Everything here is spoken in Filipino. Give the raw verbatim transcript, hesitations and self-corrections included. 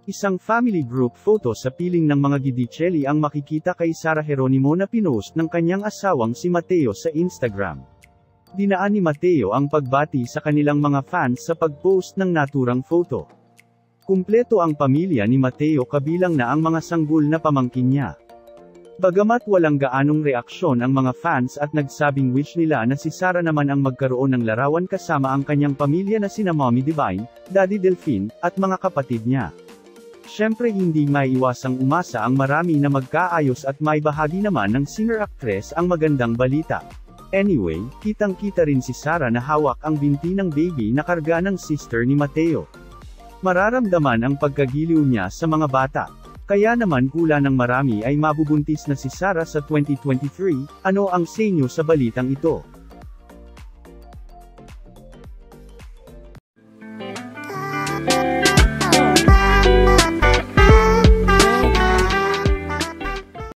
Isang family group photo sa piling ng mga Gidicelli ang makikita kay Sara Geronimo na pinost ng kanyang asawang si Mateo sa Instagram. Dinaan ni Mateo ang pagbati sa kanilang mga fans sa pag-post ng naturang photo. Kumpleto ang pamilya ni Mateo kabilang na ang mga sanggol na pamangkin niya. Bagamat walang gaanong reaksyon ang mga fans at nagsabing wish nila na si Sara naman ang magkaroon ng larawan kasama ang kanyang pamilya na sina Mommy Divine, Daddy Delphine, at mga kapatid niya. Siyempre hindi maiiwasang umasa ang marami na magkaayos at may bahagi naman ng singer-actress ang magandang balita. Anyway, kitang-kita rin si Sara na hawak ang binti ng baby na karga ng sister ni Mateo. Mararamdaman ang pagkagiliw niya sa mga bata. Kaya naman hula ng marami ay mabubuntis na si Sara sa twenty twenty-three, ano ang senyo sa balitang ito?